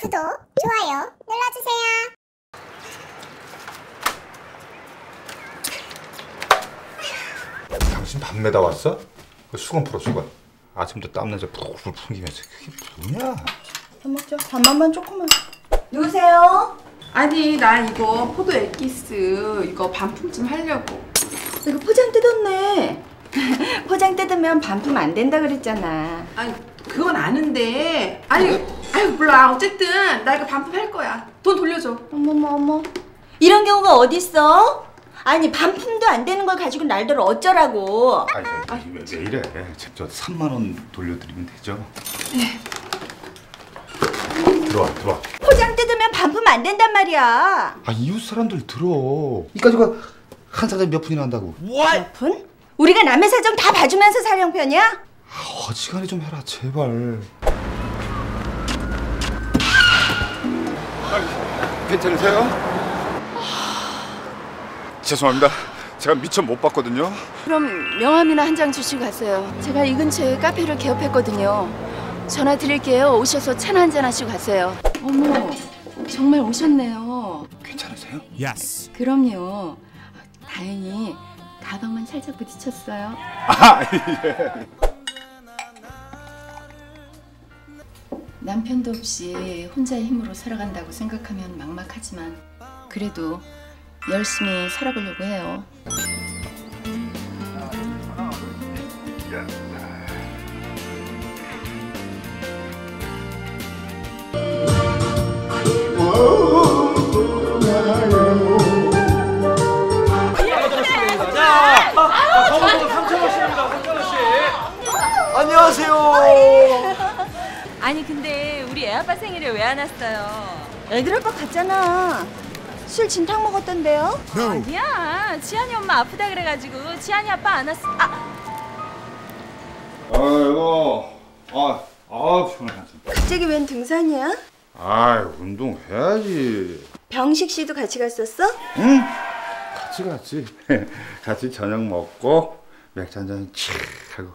구독, 좋아요 눌러주세요. 당신 밥 매다 왔어? 수건 풀어 수건. 아침부터 땀나서 풀풀 풍기면서 그게 뭐냐? 밥 먹자. 밥만 조금만. 누구세요? 아니 나 이거 포도 엑기스 이거 반품 좀 하려고. 이거 포장 뜯었네. 포장 뜯으면 반품 안 된다 그랬잖아. 아니 그건 아는데 아유 몰라. 어쨌든 나 이거 반품할 거야. 돈 돌려줘. 어머. 이런 경우가 어딨어? 아니 반품도 안 되는 걸 가지고 날들 어쩌라고. 아니 왜 이래? 저 3만 원 돌려드리면 되죠? 네. 들어와. 포장 뜯으면 반품 안 된단 말이야. 아 이웃 사람들 들어. 이까지가 한 사람에 몇 푼이나 한다고? 몇 푼? 우리가 남의 사정 다 봐주면서 살 형편이야? 아, 어지간히 좀 해라 제발. 괜찮으세요? 죄송합니다. 제가 미처 못 봤거든요. 그럼 명함이나 한 장 주시고 가세요. 제가 이 근처에 카페를 개업했거든요. 전화 드릴게요. 오셔서 차나 한잔 하시고 가세요. 어머, 정말 오셨네요. 괜찮으세요? Yes. 그럼요. 다행히 가방만 살짝 부딪혔어요. 아 예. 남편도 없이 혼자의 힘으로 살아간다고 생각하면 막막하지만 그래도 열심히 살아보려고 해요. 안녕하세요. 아니 근데 우리 애아빠 생일에 왜 안 왔어요? 애들 아빠 갔잖아. 술 진탕 먹었던데요? 아니야, 지한이 엄마 아프다 그래가지고 지한이 아빠 안 왔어. 아이고. 피곤하다. 갑자기 웬 등산이야? 운동해야지. 병식 씨도 같이 갔었어? 응? 같이. 같이 저녁 먹고 맥주 한잔 칙 하고.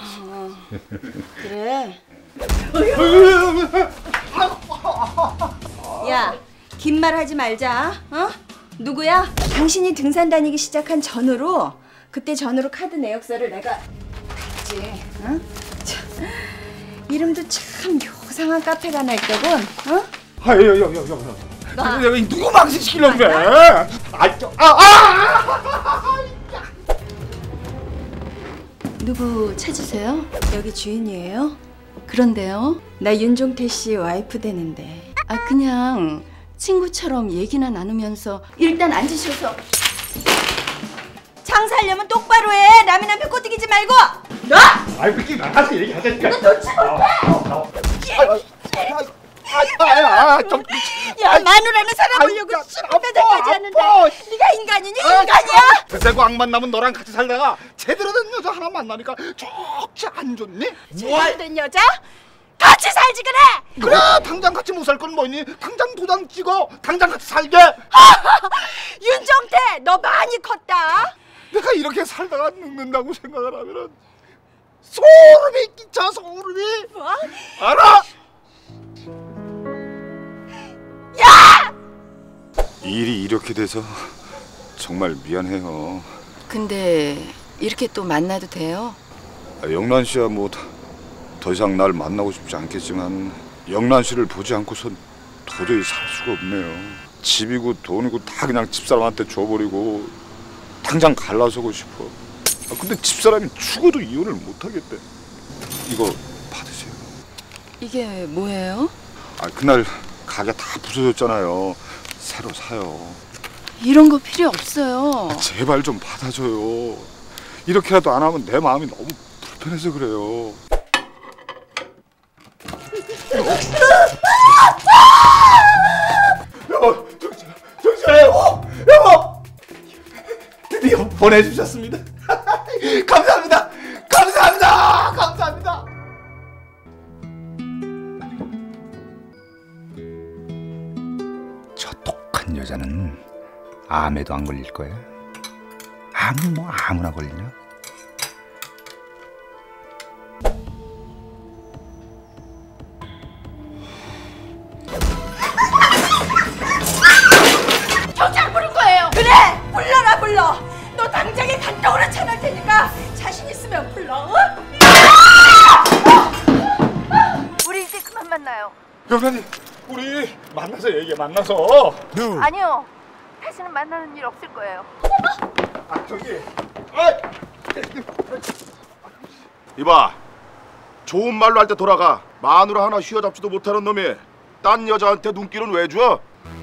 그래. 야, 긴 말 하지 말자. 어? 누구야? 당신이 등산 다니기 시작한 전후로 그때 전후로 카드 내역서를 내가 봤지. 응? 참, 이름도 참 요상한 카페가 하나 있더군. 어? 내가 누구 망신시키려고 그래? 누구 찾으세요? 여기 주인이에요? 그런데요? 나 윤종태 씨 와이프 되는데. 아 그냥 친구처럼 얘기나 나누면서 일단 앉으셔서. 장사하려면 똑바로 해. 남의 남편 꼬드기지 말고. 너! 그렇게 나가서 얘기하자니까. 너 놓지 못해. 야, 마누라는 살아보려고 신배달까지 하는데 네가 인간이니? 인간이야? 드세고 악만 남은 너랑 같이 살다가 제대로 된 여자 하나 만나니까 좋지 안 좋니? 제대로 된 여자? 같이 살지 그래! 그래 당장 같이 못 살 건 뭐니? 당장 도장 찍어. 당장 같이 살게. 윤정태, 너 많이 컸다. 내가 이렇게 살다가 늙는다고 생각을 하면은 소름이 끼쳐. 소름이. 뭐? 알아? 야! 일이 이렇게 돼서 정말 미안해요. 근데 이렇게 또 만나도 돼요? 영란 씨야 뭐 더 이상 날 만나고 싶지 않겠지만 영란 씨를 보지 않고선 도저히 살 수가 없네요. 집이고 돈이고 다 그냥 집사람한테 줘버리고 당장 갈라서고 싶어. 근데 집사람이 죽어도 이혼을 못하겠대. 이거 받으세요. 이게 뭐예요? 그날 가게 다 부서졌잖아요. 새로 사요. 이런 거 필요 없어요. 제발 좀 받아줘요. 이렇게라도 안 하면 내 마음이 너무 불편해서 그래요. 여보, 여보, 드디어 보내주셨습니다. 감사합니다. 저 독한 여자는 암에도 안 걸릴 거야. 암이 뭐 아무나 걸리냐? 여사님, 우리 만나서 얘기해, 만나서. 아니요. 다시는 만나는 일 없을 거예요. 아, 저기. 이봐, 좋은 말로 할 때 돌아가. 마누라 하나 휘어잡지도 못하는 놈이 딴 여자한테 눈길은 왜 줘?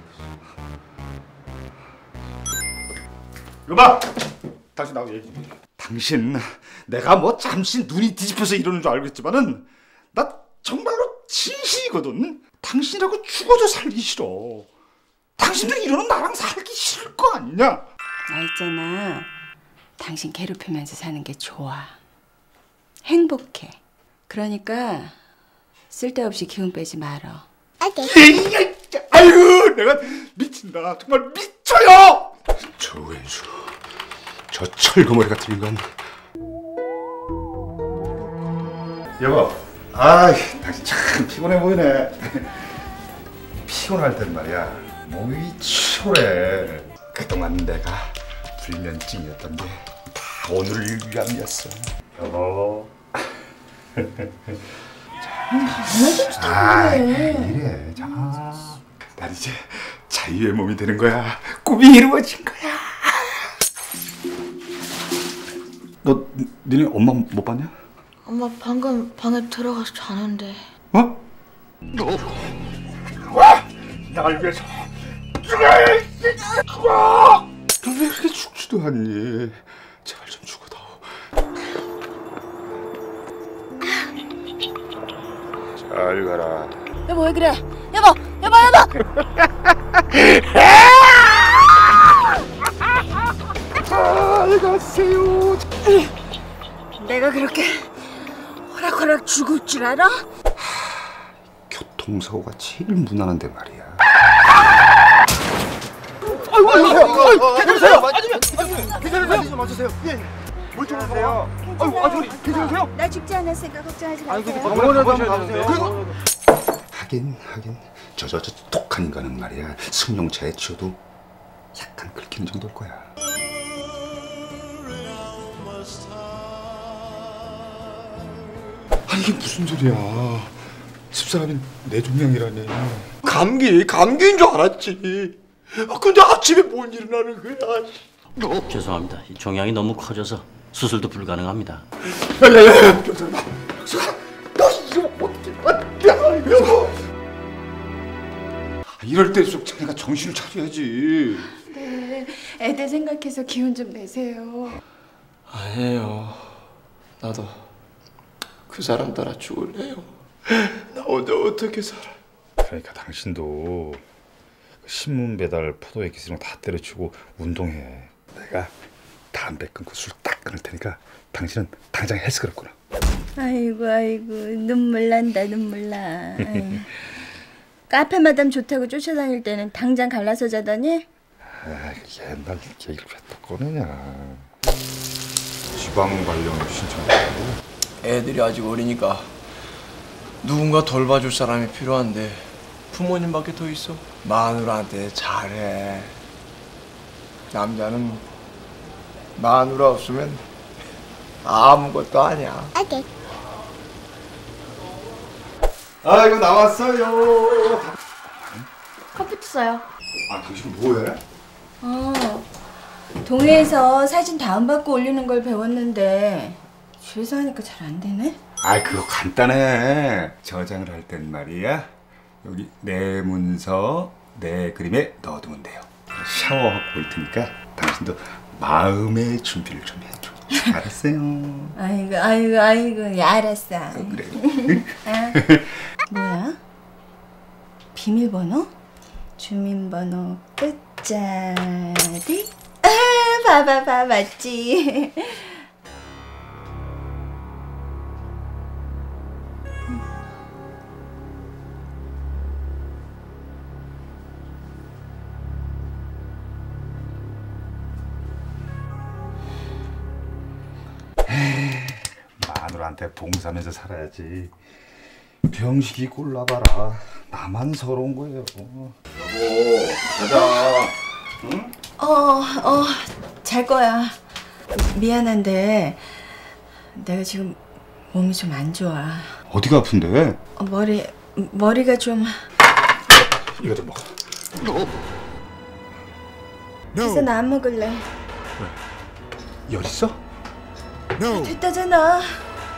여봐, 다시 나하고 얘기해. 당신, 내가 뭐 잠시 눈이 뒤집혀서 이러는 줄 알겠지만은 나 정말로 진심이거든. 당신이라고 죽어도 살기 싫어. 당신도 이러는 나랑 살기 싫을 거 아니냐? 나 있잖아. 당신 괴롭히면서 사는 게 좋아. 행복해. 그러니까 쓸데없이 기운 빼지 말어. 오케이. 아유, 내가 미친다. 정말 미쳐요. 저 왼수, 저 철거머리 같은 인간. 여보, 당신 참 피곤해 보이네. 피곤할 땐 말이야, 몸이 치열해. 그동안 내가 불면증이었던데 다 오늘을 위함이었어. 여보. 이래. 자, 난 이제 자유의 몸이 되는 거야. 꿈이 이루어진 거야. 너 니네 엄마 못 봤냐? 엄마 방금 방에 들어가서 자는데. 어? 와! 날 위해서 죽어! 왜 이렇게 죽지도 않니? 제발 좀 죽어다오. 잘 가라. 여보 왜 그래? 여보. 잘 가세요. 내가 그렇게 호락호락 죽을 줄 알아? 교통사고가 제일 무난한데 말이야. 나 죽지 않았으니까 걱정하지 마세요. 하긴 저 독한 인간은 말이야, 승용차에 치여도 약간 긁히는 정도일 거야. 아니 이게 무슨 소리야? 집사람이 내 종양이라니. 감기인 줄 알았지. 근데 아침에 뭔 일어나는 거야? 죄송합니다. 이 종양이 너무 커져서 수술도 불가능합니다. 야야야, 병사님, 너 이거 어떻게 하냐? 이럴 때일수록 자네가 정신을 차려야지. 네, 애들 생각해서 기운 좀 내세요. 아니에요. 나도 그 사람 따라 죽을래요. 나 혼자 어떻게 살아? 그러니까 당신도 신문 배달, 포도액 기스랑 다 때려치고 운동해. 내가 담배 끊고 술 딱 끊을 테니까 당신은 당장 헬스 그렇구나. 아이고 눈물 난다. 아이고. 카페 마담 좋다고 쫓아다닐 때는 당장 갈라서 자다니? 옛날 얘기를 왜 또 꺼내냐. 지방 발령 신청했다고? 애들이 아직 어리니까 누군가 돌봐줄 사람이 필요한데 부모님밖에 더 있어. 마누라한테 잘해. 남자는 마누라 없으면 아무것도 아니야. 오케이. 아이고 나왔어요. 컴퓨터 써요. 당신 뭐해? 동해에서 사진 다운받고 올리는 걸 배웠는데 집에서 하니까 잘 안 되네? 그거 간단해. 저장을 할 땐 말이야, 여기 내 문서 내 그림에 넣어두면 돼요. 샤워하고 올 테니까 당신도 마음의 준비를 좀 해줘. 알았어요? 아이고, 야, 알았어. 그래. 뭐야? 비밀번호? 주민번호 끝자리? 봐봐, 맞지? 마누라한테 봉사하면서 살아야지. 병식이 골라봐라. 나만 서러운 거예요. 여보, 가자. 응? 잘 거야. 미안한데 내가 지금 몸이 좀 안 좋아. 어디가 아픈데? 머리 머리가 좀... 이거 좀 먹어. 그래서 나 안 먹을래. 열 있어? 됐다잖아.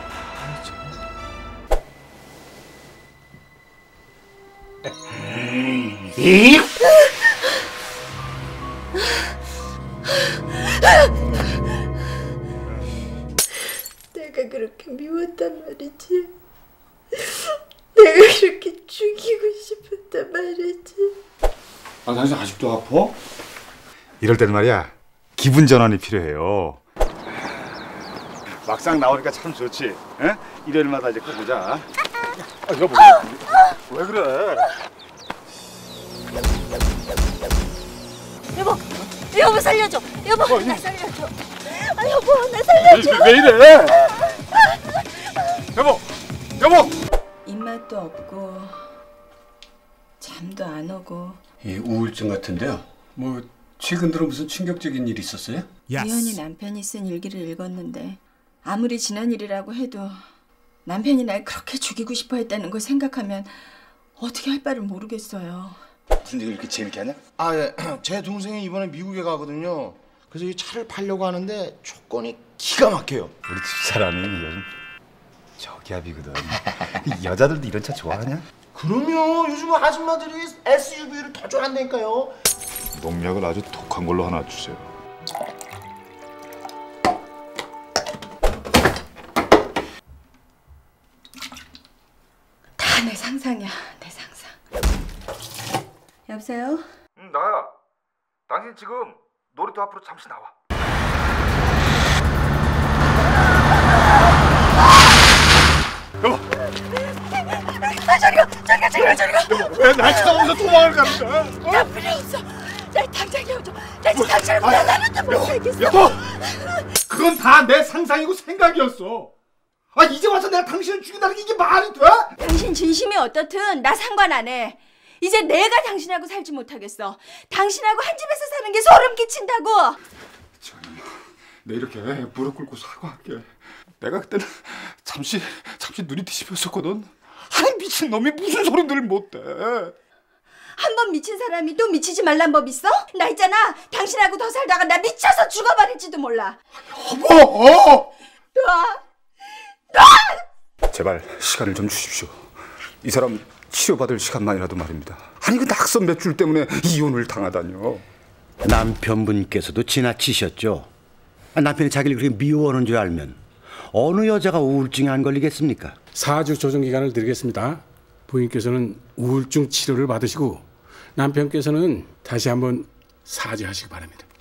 내가 그렇게 미웠단 말이지. 내가 그렇게 죽이고 싶었단 말이지. 아, 당신 아직도 아파? 이럴 때는 말이야, 기분 전환이 필요해요. 막상 나오니까 참 좋지. 에? 일요일마다 이제 꼭 보자. 아, 여보, 왜 그래? 여보 살려줘. 여보 나 살려줘. 아, 여보 나 살려줘. 왜 이래? 여보! 입맛도 없고 잠도 안 오고. 이 우울증 같은데요. 뭐 최근 들어 무슨 충격적인 일이 있었어요? 우연히 남편이 쓴 일기를 읽었는데 아무리 지난 일이라고 해도 남편이 날 그렇게 죽이고 싶어 했다는 걸 생각하면 어떻게 할 바를 모르겠어요. 무슨 얘기를 이렇게 재밌게 하냐? 아, 예. 제 동생이 이번에 미국에 가거든요. 그래서 이 차를 팔려고 하는데 조건이 기가 막혀요. 우리 집사람이 요즘 저기압이거든. 여자들도 이런 차 좋아하냐? 그럼요. 요즘 아줌마들이 SUV를 더 좋아한다니까요. 농약을 아주 독한 걸로 하나 주세요. 다 내 상상이야, 내 상상. 여보세요? 나야. 당신 지금 놀이터 앞으로 잠시 나와. 여보! 왜 날 찾아오면서 도망을 가는 거야? 나 필요 없어. 나 당장 헤어져. 나 지금 당신을 보내다는데 못 살겠어. 여보! 그건 다 내 상상이고 생각이었어. 아, 이제 와서 내가 당신을 죽인다는 게 이게 말이 돼? 당신 진심이 어떻든 나 상관 안 해. 이제 내가 당신하고 살지 못하겠어. 당신하고 한 집에서 사는 게 소름 끼친다고. 내 이렇게 무릎 꿇고 사과할게. 내가 그때는 잠시 눈이 뒤집혔었거든. 아니, 미친 놈이 무슨 소리들을 못해. 한 번 미친 사람이 또 미치지 말란 법 있어? 나 있잖아. 당신하고 더 살다가 나 미쳐서 죽어버릴지도 몰라. 여보! 놔! 제발 시간을 좀 주십시오. 이 사람 치료받을 시간만이라도 말입니다. 아니, 그 낙선 몇 줄 때문에 이혼을 당하다뇨. 남편분께서도 지나치셨죠. 남편이 자기를 그렇게 미워하는 줄 알면 어느 여자가 우울증에 안 걸리겠습니까? 4주 조정기간을 드리겠습니다. 부인께서는 우울증 치료를 받으시고 남편께서는 다시 한번 사죄하시기 바랍니다.